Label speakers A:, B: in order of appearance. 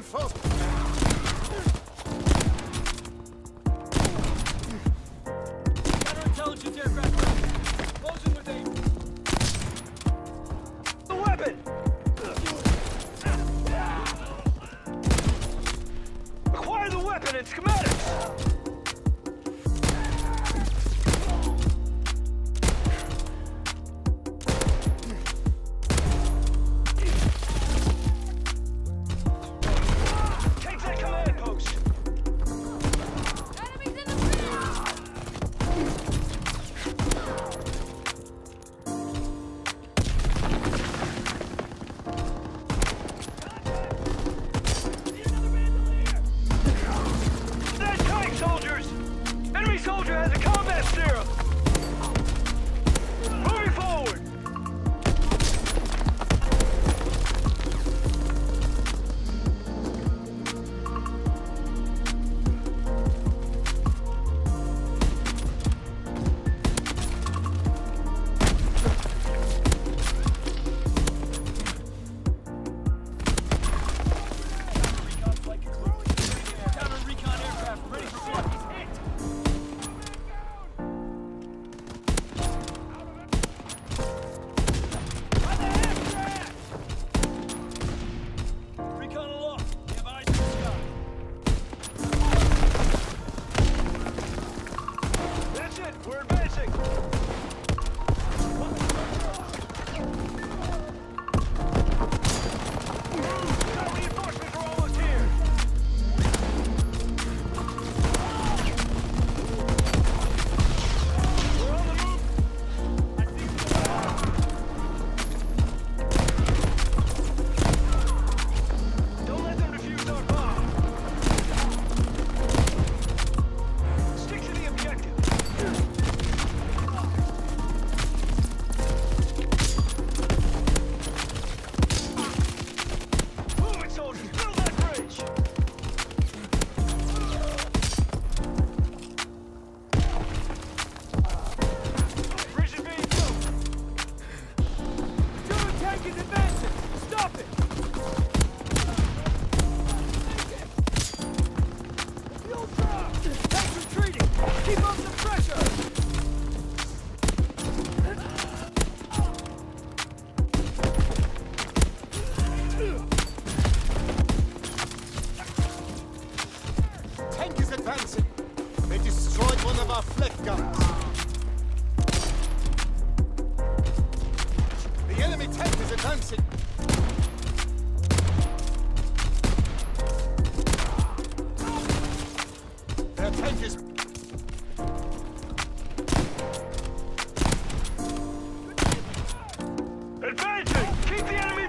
A: reinforcements.
B: Counterintelligence aircraft ready. Closing with aim. The weapon! Acquire the weapon and schematics! Soldier has a combat serum! Moving forward! Counter-recon aircraft ready for flight. We're advancing! Our reinforcements are almost here! We're on the move! I see you. Don't let them defuse our bomb! Stick to the objective! Soldiers, build that bridge! Bridge is being built! German tank is advancing! Stop it! Fuel drop! Tank's retreating! Keep up the pressure!
A: Tank is advancing. They destroyed one of our flak guns. The enemy tank is advancing. Their tank is...
B: Advancing! Keep the enemy